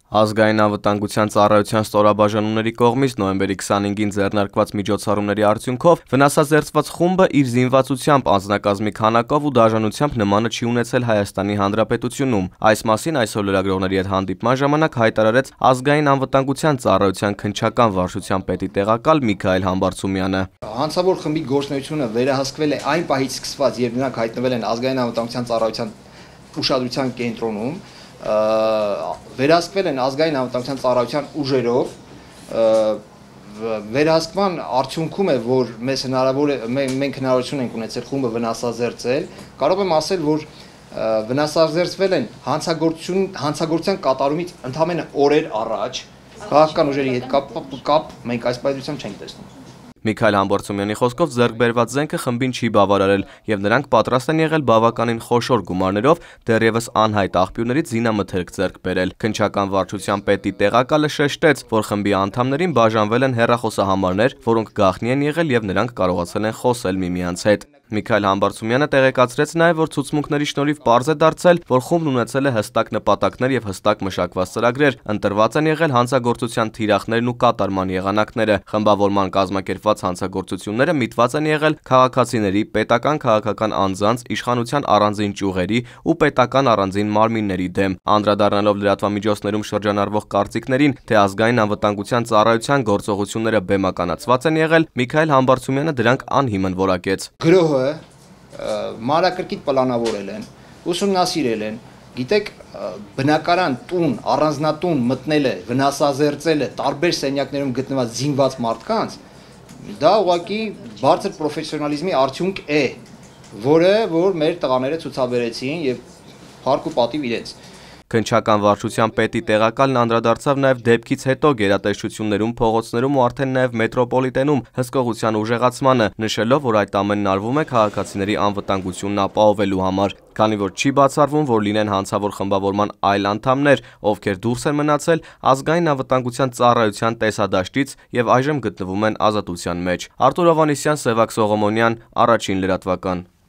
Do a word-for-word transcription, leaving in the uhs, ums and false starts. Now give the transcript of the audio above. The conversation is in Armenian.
Ազգային անվտանգության ծառայության ստորաբաժանումների կողմից նոյեմբերի քսանհինգին ձեռնարկված միջոցառումների արդյունքով վնասազերծված խումբը իր զինվածությամբ, անձնակազմի քանակով ու դաժանությամբ նմանը չի ունեցել Հայաստանի Հանրապետությունում։ Այս մասին այսօր լրագրողների հետ հանդիպման ժամանակ հայտարարեց Ազգային անվտանգության ծառայության քննչական վարչության պետի տեղակալ Միքայել Համբարձումյանը։ Հանցավոր խմբի գործունեությունը վերահսկվել է այն պահից սկսված, երբ նրանք հայտնվել են Ազգային անվտանգության ծառայության ուշադրության կենտրոնում, վերահսկվել են Ազգային անվտանգության ծառայության ուժերով, վերահսկման արդյունքում է, որ մեզ հնարավոր է, մենք հնարավորություն ենք ունեցել խումբը վնասազերծել, կարող եմ ասել, որ վնասազերծվել են հանցագործություն, հանցագործության կատարումից ընդամենը օրեր առաջ, քաղաքական ուժերի հետ կապ, կապ մենք այս պայծրությամբ չենք տեսնում։ Միքայել Համբարձումյանի խոսքով ձեռք բերված զենքը խմբին չի բավարարել եւ նրանք պատրաստ են եղել բավականին խոշոր գումարներով դեռևս անհայտ աղբյուրներից զինամթերք ձեռք բերել։ Քննչական վարչության պետի տեղակալը շեշտեց, որ խմբի անդամներին բաժանվել են հեռախոսահամարներ, որոնք գաղտնի են եղել եւ նրանք կարողացել են խոսել միմյանց հետ։ Միքայել Համբարձումյանը տեղեկացրեց նաև, որ ցուցմունքների շնորհիվ պարզ է դարձել, որ խումբն ունեցել է հստակ նպատակներ եւ հստակ մշակված ծրագրեր, ընտրված են եղել հանցագործության թիրախներն ու կատարման եղանակները։ Խմբավորման կազմակերպված հանցագործությունները միտված են եղել քաղաքացիների, պետական քաղաքական անձանց, իշխանության առանձին ճյուղերի ու պետական առանձին մարմինների դեմ։ Անդրադառնալով լրատվամիջոցներում շրջանառվող կարծիքներին, թե Ազգային անվտանգության ծառայության գործողությունները բեմականացված են եղել, Միքայել Համբարձումյանը դրանք անհիմն որակեց։ Մանրակրկիտ պլանավորել են, ուսումնասիրել են, գիտեք, բնակարան տուն, առանձնատուն մտնելը, վնասազերծելը, տարբեր սենյակներում գտնված զինված մարդկանց, դա ուղղակի բարձր պրոֆեսիոնալիզմի արդյունք է, որը որ մեր տղաները ցուցաբերեցին եւ փառք ու պատիվ իրենց։ Քննչական վարչության պետի տեղակալն անդրադարձավ նաև դեպքից հետո գերատեսչություններում, փողոցներում ու արդեն նաև մետրոպոլիտենում հսկողության ուժեղացմանը, նշելով, որ այդ ամենն արվում է քաղաքացիների անվտանգությունն ապահովելու համար, քանի որ չի բացառվում, որ լինեն հանցավոր խմբավորման այլ անդամներ, ովքեր դուրս են մնացել Ազգային անվտանգության ծառայության տեսադաշտից եւ այժմ գտնվում են ազատության մեջ։ Արտուր Ավանեսյան, Սևակ Սողոմոնյան, Առաջին լրատվական։